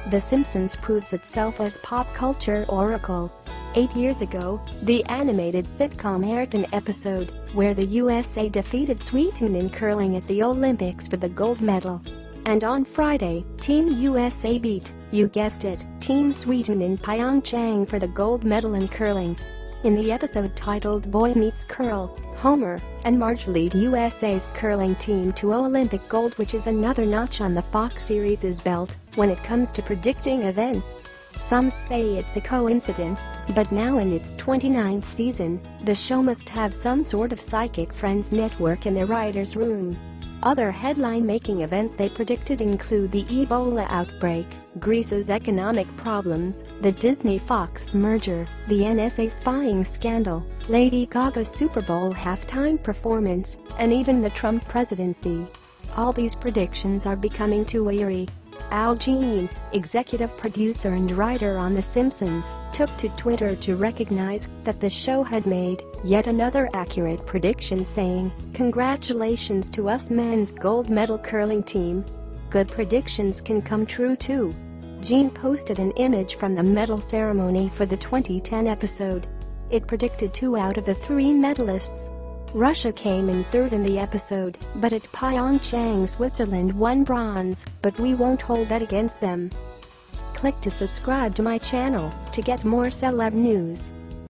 The Simpsons proves itself as pop culture oracle. 8 years ago, the animated sitcom aired an episode where the USA defeated Sweden in curling at the Olympics for the gold medal. And on Friday, Team USA beat, you guessed it, Team Sweden in Pyeongchang for the gold medal in curling. In the episode titled Boy Meets Curl, Homer and Marge lead USA's curling team to Olympic gold, which is another notch on the Fox series' belt when it comes to predicting events. Some say it's a coincidence, but now in its 29th season, the show must have some sort of psychic friends network in the writer's room. Other headline-making events they predicted include the Ebola outbreak, Greece's economic problems, the Disney-Fox merger, the NSA spying scandal, Lady Gaga's Super Bowl halftime performance, and even the Trump presidency. All these predictions are becoming too eerie. Al Jean, executive producer and writer on The Simpsons, took to Twitter to recognize that the show had made yet another accurate prediction, saying, "Congratulations to us men's gold medal curling team. Good predictions can come true too." Jean posted an image from the medal ceremony for the 2010 episode. It predicted 2 out of the 3 medalists. Russia came in third in the episode, but at Pyeongchang, Switzerland won bronze, but we won't hold that against them. Click to subscribe to my channel to get more celeb news.